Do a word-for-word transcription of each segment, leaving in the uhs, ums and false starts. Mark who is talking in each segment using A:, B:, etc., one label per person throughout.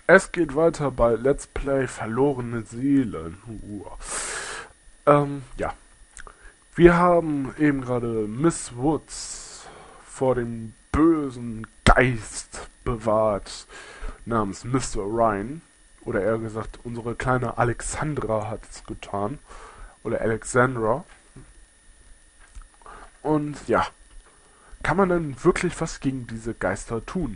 A: Es geht weiter bei Let's Play Verlorene Seelen. Uh. Ähm, ja. Wir haben eben gerade Miss Woods vor dem bösen Geist bewahrt, namens Mister Ryan. Oder eher gesagt, unsere kleine Alexandra hat es getan. Oder Alexandra. Und ja, kann man denn wirklich was gegen diese Geister tun?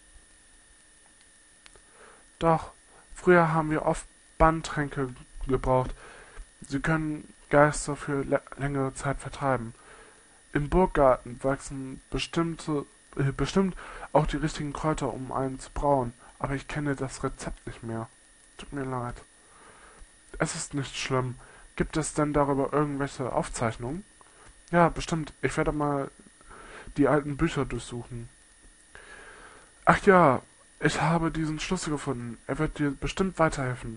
A: Doch, früher haben wir oft Banntränke gebraucht. Sie können Geister für längere Zeit vertreiben. Im Burggarten wachsen bestimmte, äh, bestimmt auch die richtigen Kräuter, um einen zu brauen. Aber ich kenne das Rezept nicht mehr. Tut mir leid. Es ist nicht schlimm. Gibt es denn darüber irgendwelche Aufzeichnungen? Ja, bestimmt. Ich werde mal die alten Bücher durchsuchen. Ach ja, ich habe diesen Schlüssel gefunden. Er wird dir bestimmt weiterhelfen.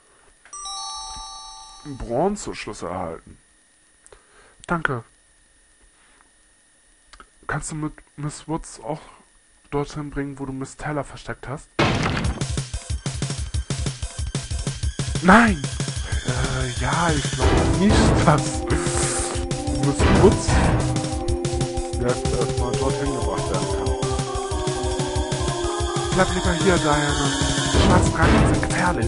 A: Bronzeschlüssel erhalten. Danke. Kannst du mit Miss Woods auch dorthin bringen, wo du Miss Taylor versteckt hast? Nein! Äh, ja, ich glaube nicht, dass Miss Woods jetzt erstmal dorthin gebracht werden kann. Bleib lieber hier, Diana. Die schwarzen Ratten sind gefährlich.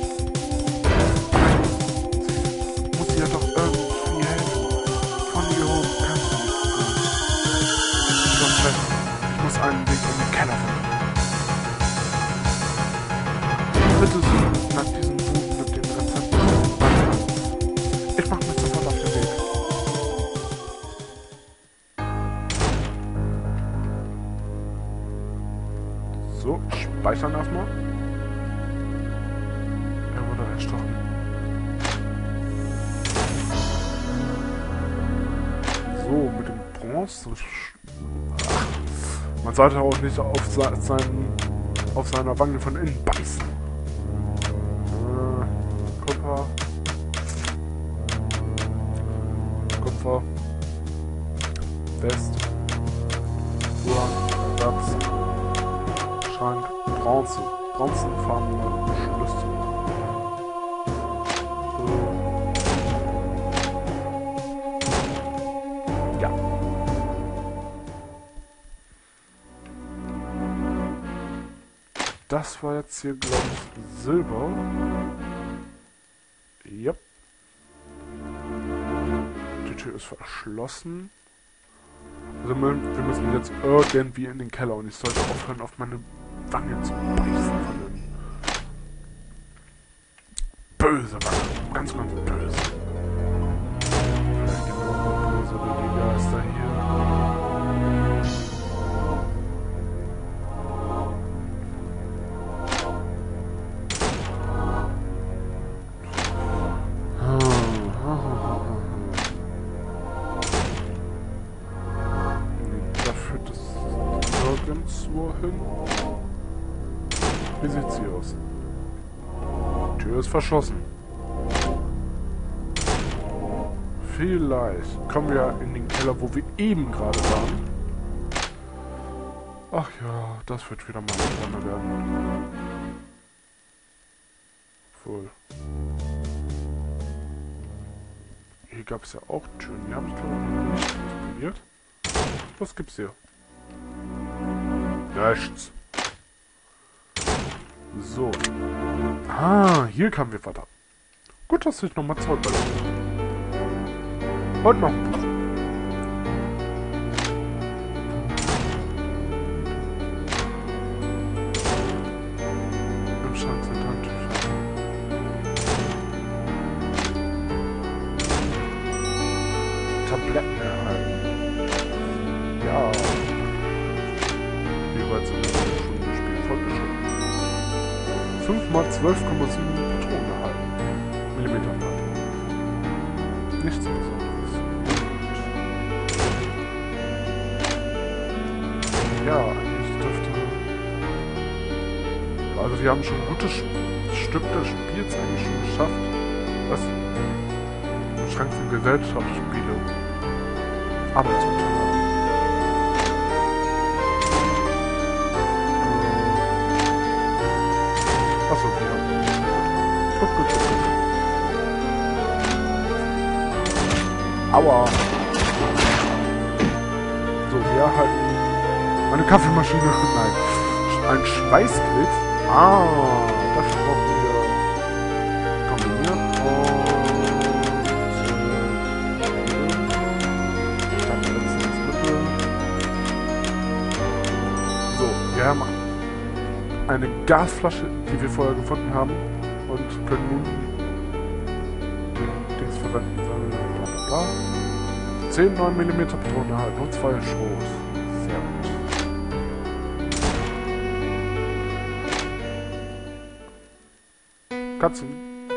A: Ich muss ihr doch irgendwie helfen. Von hier hoch kannst du nichts tun. Du hast recht. Ich muss einen Weg in den Keller finden. Bitte such nach diesem Buch mit dem Rezept. Ich mach mich sofort auf den Weg. So, speichern erstmal. Er wurde erstochen. So, mit dem Bronze. Ach, man sollte auch nicht auf, seinen, auf seiner Wange von innen beißen. Äh, Kupfer. Kupfer. West. Uhr. Satz. Schrank, Bronze, bronzenfarbene Schlüssel. So. Ja. Das war jetzt hier, glaube ich, Silber. Yep. Die Tür ist verschlossen. Also wir müssen jetzt irgendwie in den Keller und ich sollte aufhören, auf meine Wange zu beißen von dem böse Wange. Ganz, ganz böse. Vielleicht noch bösere die Geister hier. Da führt es nirgendwo hin. Wie sieht sie aus? Die Tür ist verschlossen. Vielleicht kommen wir in den Keller, wo wir eben gerade waren. Ach ja, das wird wieder mal spannend werden. Wohl. Hier gab es ja auch Türen. Die habe ich glaube ich noch nicht ausprobiert. Was gibt's hier? Nichts. So. Ah, hier kamen wir weiter. Gut, dass ich nochmal Zeug bei der und noch ein Buch. Im Schrank sind Handtücher. Tabletten erhalten. Ja. Wie weit sind wir schon das Spiel fortgeschritten? fünf mal zwölf Komma sieben Patronen erhalten. Millimeter Patronen. Nichts Besonderes. Ja, ich dürfte... Also wir haben schon ein gutes Stück des Spiels eigentlich schon geschafft. Was? Im Schrank sind Gesellschaftsspiele. Arbeitsunterlagen. Achso, wir. Gut, gut, gut, gut. Aua. So, wir halten eine Kaffeemaschine. Nein. Ein Schweißpilz. Ah, dafür brauchen wir kombinieren und Stadtpflanzensmittel. So, wir haben eine Gasflasche, die wir vorher gefunden haben und können nun Dings verwenden. Bla bla bla. zehn neun Millimeter Patronen erhalten und zwei Schrot. Sehr gut. Katzen.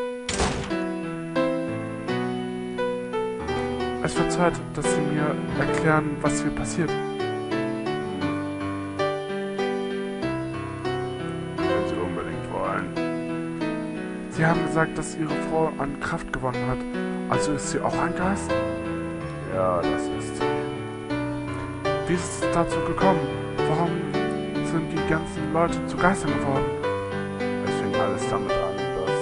A: Es wird Zeit, dass Sie mir erklären, was hier passiert. Wenn Sie unbedingt wollen. Sie haben gesagt, dass Ihre Frau an Kraft gewonnen hat. Also ist sie auch ein Geist? Ja, das ist sie. Wie ist es dazu gekommen? Warum sind die ganzen Leute zu Geistern geworden? Es fing alles damit an, dass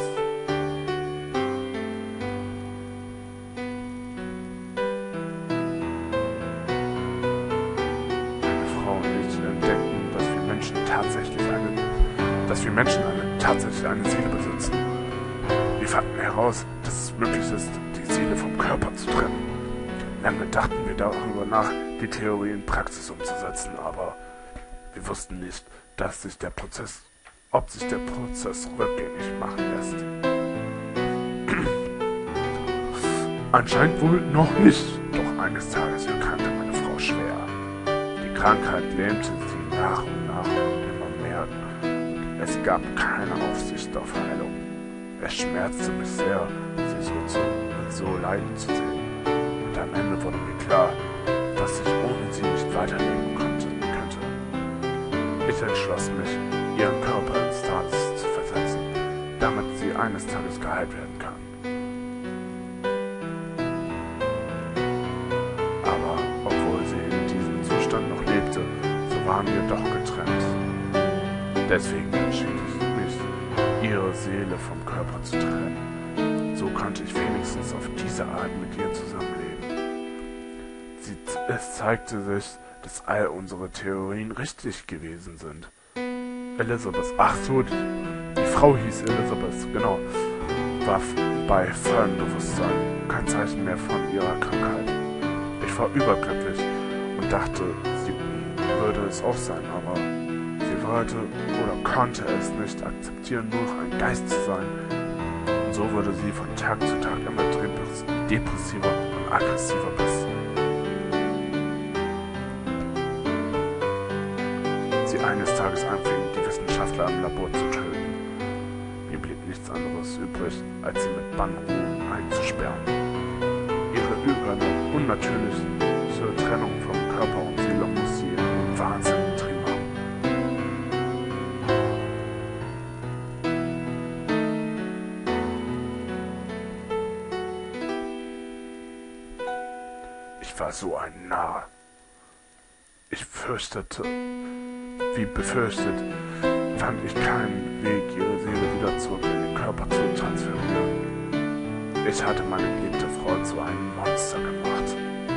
A: meine Frau und ich entdeckten, dass wir Menschen tatsächlich eine, dass wir Menschen eine, tatsächlich eine Seele besitzen. Wir fanden heraus, dass es möglich ist, die Seele vom Körper zu trennen. Lange dachten wir darüber nach, die Theorie in Praxis umzusetzen, aber wir wussten nicht, dass sich der Prozess, ob sich der Prozess rückgängig machen lässt. Anscheinend wohl noch nicht, doch eines Tages erkrankte meine Frau schwer. Die Krankheit lähmte sie nach und nach und immer mehr. Es gab keine Aussicht auf Heilung. Es schmerzte mich sehr, sie so, zu, so leiden zu sehen. Und am Ende wurde mir klar, dass ich ohne sie nicht weiterleben konnte, könnte. Ich entschloss mich, ihren Körper ins Stasis zu versetzen, damit sie eines Tages geheilt werden kann. Aber obwohl sie in diesem Zustand noch lebte, so waren wir doch getrennt. Deswegen entschied ich mich, ihre Seele vom Körper zu trennen. So konnte ich wenigstens auf diese Art mit ihr zusammenleben. Sie, es zeigte sich, dass all unsere Theorien richtig gewesen sind. Elizabeth, ach so, die, die Frau hieß Elizabeth, genau, war bei vollem Bewusstsein, kein Zeichen mehr von ihrer Krankheit. Ich war überglücklich und dachte, sie würde es auch sein, aber sie wollte oder konnte es nicht akzeptieren, nur noch ein Geist zu sein. Und so wurde sie von Tag zu Tag immer depressiver und aggressiver, bis sie eines Tages anfing, die Wissenschaftler im Labor zu töten. Mir blieb nichts anderes übrig, als sie mit Bannruhen einzusperren. Ihre über- unnatürliche Trennung vom Körper und Seele muss sie in den Wahnsinn getrieben haben. Ich war so ein Narr. Ich fürchtete, wie befürchtet, fand ich keinen Weg, ihre Seele wieder zurück in den Körper zu transferieren. Ich hatte meine geliebte Frau zu einem Monster gemacht.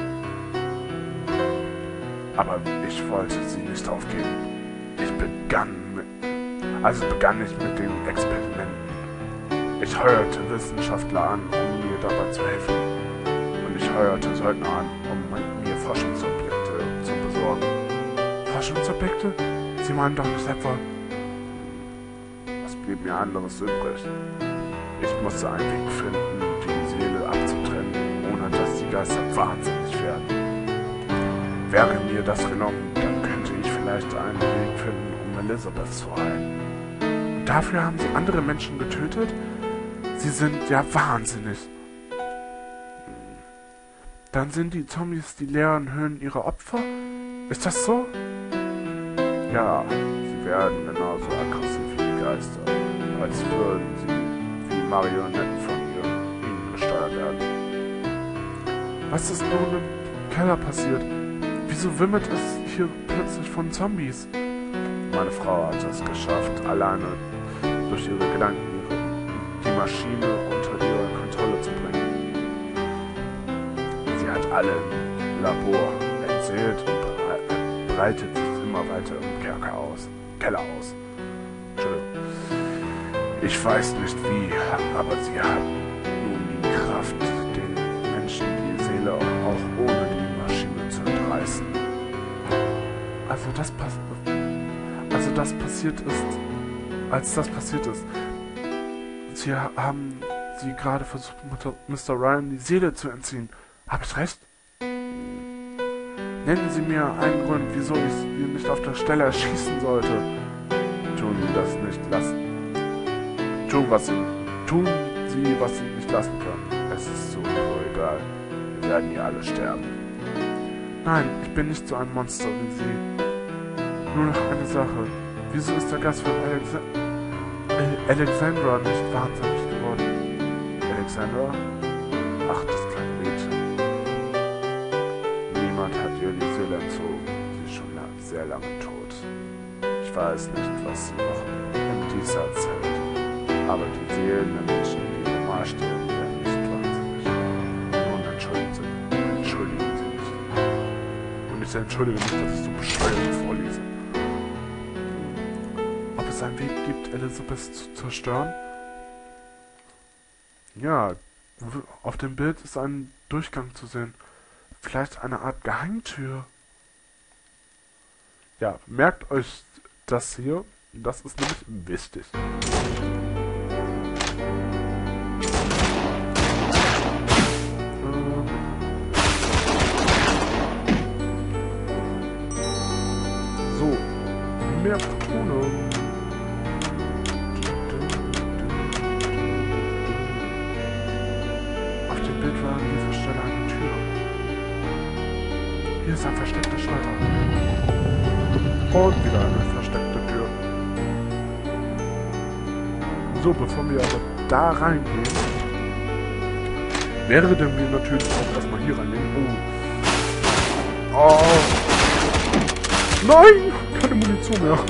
A: Aber ich wollte sie nicht aufgeben. Ich begann mit, also begann ich mit den Experimenten. Ich heuerte Wissenschaftler an, um mir dabei zu helfen. Und ich heuerte Söldner an, um mir Forschungsobjekte zu besorgen. Forschungsobjekte? Sie meinen doch nicht etwa... Was blieb mir anderes übrig? Ich musste einen Weg finden, die Seele abzutrennen, ohne dass die Geister wahnsinnig werden. Wäre mir das genommen, dann könnte ich vielleicht einen Weg finden, um Elizabeth zu heilen. Und dafür haben sie andere Menschen getötet? Sie sind ja wahnsinnig. Dann sind die Zombies die leeren Höhlen ihrer Opfer? Ist das so? Ja, sie werden genauso aggressiv wie die Geister, als würden sie wie Marionetten von ihr, ihnen gesteuert werden. Was ist nun im Keller passiert? Wieso wimmelt es hier plötzlich von Zombies? Meine Frau hat es geschafft, alleine durch ihre Gedanken die Maschine unter ihre Kontrolle zu bringen. Sie hat alle im Labor erzählt und breitet sich immer weiter im Kerker aus, Keller aus. Entschuldigung. Ich weiß nicht wie, aber sie hat nun die Kraft, den Menschen die Seele auch ohne die Maschine zu entreißen. Also das passt. Also das passiert ist, als das passiert ist, sie haben sie gerade versucht, Mister Ryan die Seele zu entziehen. Habe ich recht? Nennen Sie mir einen Grund, wieso ich sie nicht auf der Stelle erschießen sollte. Tun Sie das nicht lassen. Tun, was Sie, tun Sie, was Sie nicht lassen können. Es ist so egal. Wir werden hier alle sterben. Nein, ich bin nicht so ein Monster wie Sie. Nur noch eine Sache. Wieso ist der Gast von Alexa äh, Alexandra nicht wahnsinnig geworden? Alexandra? Ach, das kleine Mädchen. Niemand hat ihr die Seele entzogen. Sie ist schon lang, sehr lange tot. Ich weiß nicht, was sie noch im Diesseits hält. Aber die Seelen der Menschen, die normal stehen, werden nicht wahnsinnig. Nun entschuldigen Sie, entschuldigen Sie mich. Und ich entschuldige nicht, dass ich so bescheuert vorlese. Ob es einen Weg gibt, Elizabeth zu zerstören? Ja, auf dem Bild ist ein Durchgang zu sehen. Vielleicht eine Art Geheimtür. Ja, merkt euch das hier. Das ist nämlich wichtig. So, mehr Patrone. Auf dem Bild war an dieser Stelle eine Tür. Hier ist ein versteckter Schalter. Und wieder eine versteckte Tür. So, bevor wir aber da reingehen, wäre denn wir natürlich auch erstmal hier reingehen. Oh. Oh. Nein! Keine Munition mehr.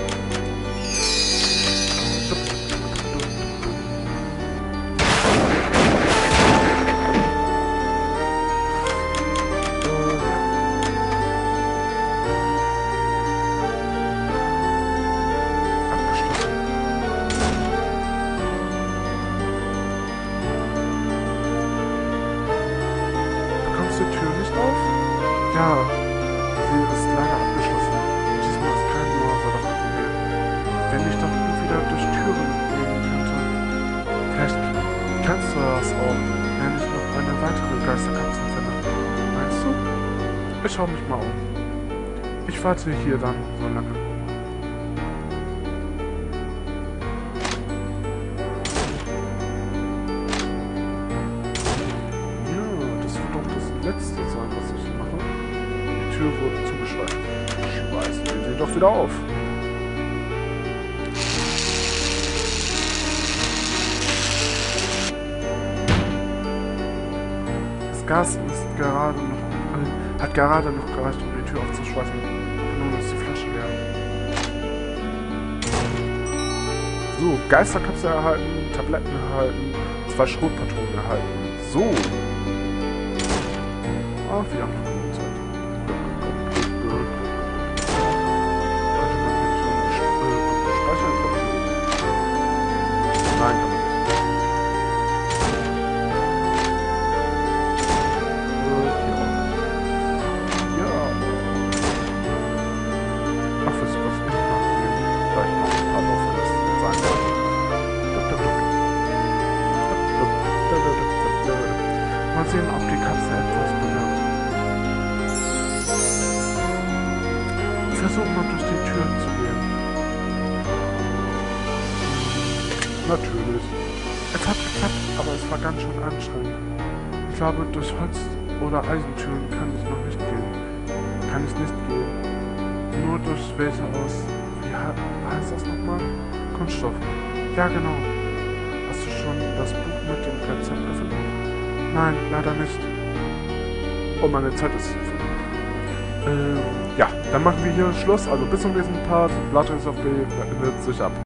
A: Bekommst du die Tür nicht auf? Ja, sie ist leider abgeschlossen. Diesmal ist kein Mörser davon mehr. Wenn ich doch nur wieder durch Türen gehen könnte. Vielleicht kannst du das auch, wenn ich noch eine weitere Geisterkapsel finde. Meinst du? Ich schau mich mal um. Ich warte hier dann so lange. Letzte sein, was ich mache. Die Tür wurde zugeschweißt. Schweißen wir sie doch wieder auf. Das Gas ist gerade noch, äh, hat gerade noch gereicht, um die Tür aufzuschweißen. Nun ist die Flasche leer. So, Geisterkapsel erhalten, Tabletten erhalten, zwei Schrotpatronen erhalten. So. Ach, wir haben noch genug Zeit. Könnte man hier nicht irgendwo speichern? Ich glaube, hier. Nein, kann man nicht. Äh, hier auch. Ja. Ach, wisst ihr was? Ich nachnehmen. Da ich noch ein paar Läufe das sagen wollte. Mal sehen, ob die Katze etwas bewirkt. Versuch mal durch die Tür zu gehen. Natürlich. Es hat geklappt, aber es war ganz schön anstrengend. Ich glaube, durch Holz- oder Eisentüren kann ich noch nicht gehen. Kann ich nicht gehen. Nur durch welche aus... Wie heißt das nochmal? Kunststoff. Ja, genau. Hast du schon das Buch mit dem Rezept gefunden? Nein, leider nicht. Oh, meine Zeit ist... Ähm, ja, dann machen wir hier Schluss. Also bis zum nächsten Part. Blood Race of B wendet sich ab.